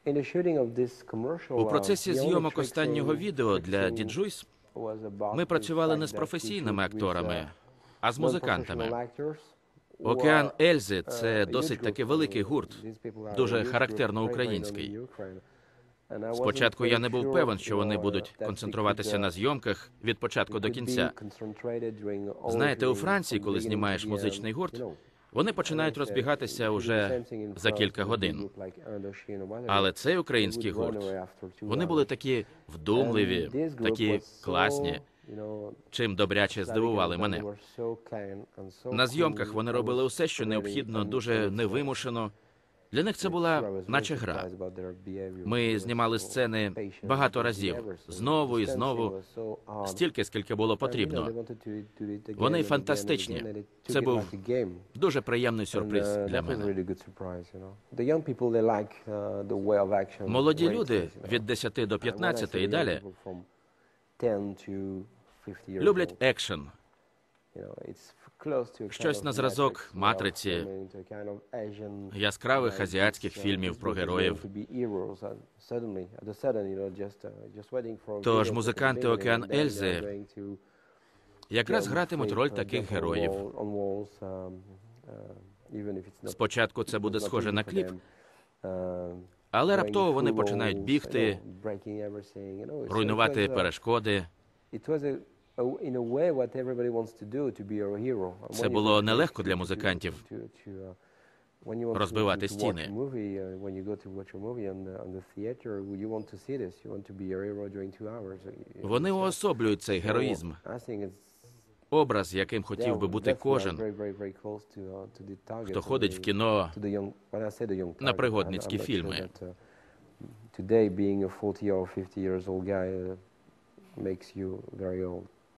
У процесі зйомок останнього відео для «Діджуйс» ми працювали не з професійними акторами, а з музикантами. «Океан Ельзи» – це досить таки великий гурт, дуже характерно український. Спочатку я не був певен, що вони будуть концентруватися на зйомках від початку до кінця. Знаєте, у Франції, коли знімаєш музичний гурт, вони починають розбігатися уже за кілька годин. Але цей український гурт, вони були такі вдумливі, такі класні, чим добряче здивували мене. На зйомках вони робили усе, що необхідно, дуже невимушено. Для них це була наче гра. Ми знімали сцени багато разів, знову і знову, стільки, скільки було потрібно. Вони фантастичні. Це був дуже приємний сюрприз для мене. Молоді люди від 10 до 15 і далі люблять екшен. Щось на зразок «Матриці», яскравих азіатських фільмів про героїв. Тож музиканти «Океан Ельзи» якраз гратимуть роль таких героїв. Спочатку це буде схоже на кліп, але раптово вони починають бігти, руйнувати перешкоди. Це було нелегко для музикантів розбивати стіни. Вони уособлюють цей героїзм. Образ, яким хотів би бути кожен, хто ходить в кіно на пригодницькі фільми. Today being a 40 or 50 years old guy makes you very old.